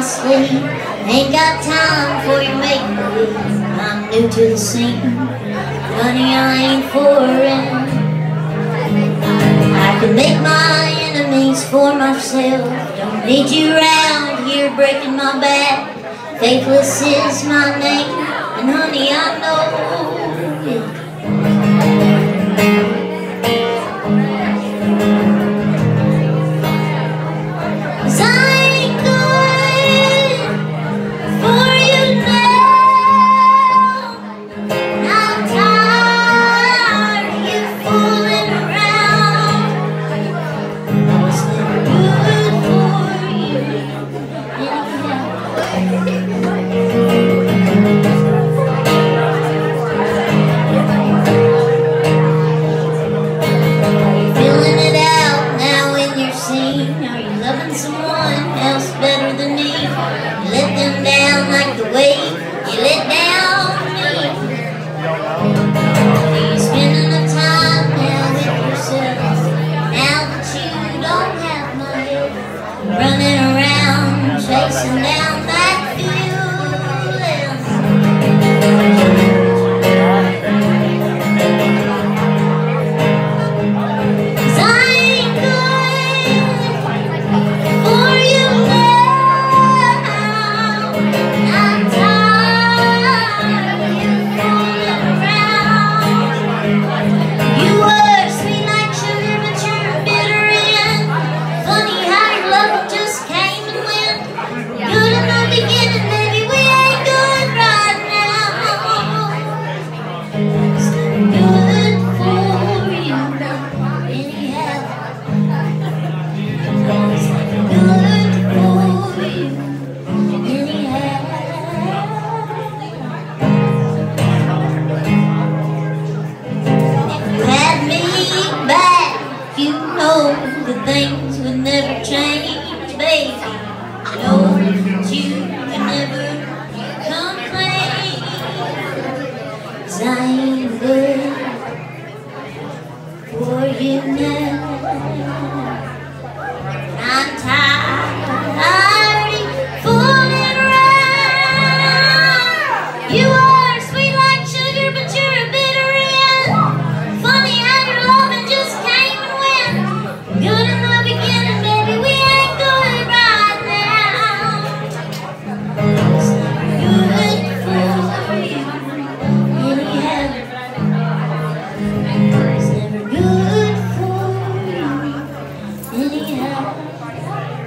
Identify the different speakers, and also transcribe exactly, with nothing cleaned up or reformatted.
Speaker 1: sleep. Ain't got time for your make-believe. I'm new to the scene. Honey, I ain't foreign. I can make my enemies for myself. Don't need you around here breaking my back. Faithless is my name, and honey, I know it. Someone else better than me. You let them down like the way you let down me. You're spending the time now with yourself. Now that you don't have my help, running around chasing down that feeling. You know that things would never change, baby. You know that you can never complain. 'Cause I ain't good for you now. I'm tired of fooling around. You are sweet like sugar, but you're a bitter end. Funny how your loving just came and went. Good in the beginning, baby, we ain't good right now. It's not good for you anyhow. It's never good for you anyhow.